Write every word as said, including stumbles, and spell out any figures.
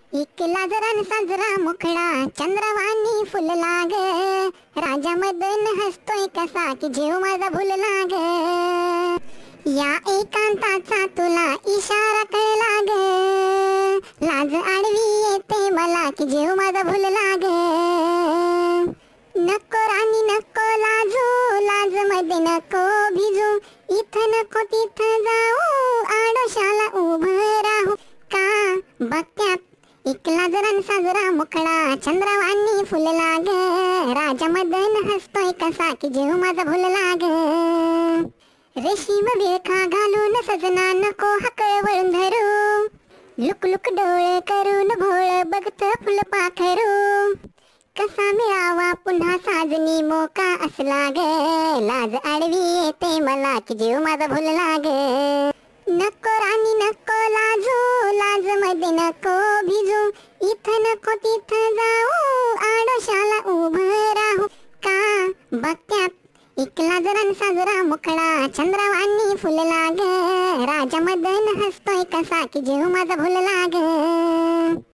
इकला जरा न साजरा मुखडा चंद्रवाणी फुलला ग, राजा मदन हसतोय कसा की जीव माझा भुलला ग. या एकांताचा तुला इशारा कळला ग, लाज आडवी येते मला की जीव माझा भुलला ग. नको राणी नको लाजू, लाज मध्ये नको भिजू, इथं नको तिथं जाऊ, आडोशाला उभं राहू का बघत्यात. इकला जरा न साजरा मुखडा चंद्रवाणी फुलला ग, राजा मदन हसतोय कसा की जीव माझा भुलला ग. रेशीम विळखा घालून सजना नको हकळ वळून धरू, लुक लुक डोळे करून भोळ बघत फुलपाखरू. कसा मिळावा पुन्हा साजनी मोका असला ग, लाज आडवी येते मला की जीव माझा भुलला ग. नको राणी नको लाजू, लाज मध्ये नको भिजू, इथं नको तिथं जाऊ, आडोशाला उभं राहू का बघत्यात. इकला जरा न साजरा मुखडा चंद्रवाणी फुलला ग, राजा मदन हसतोय कसा की जीव माझा भुलला ग.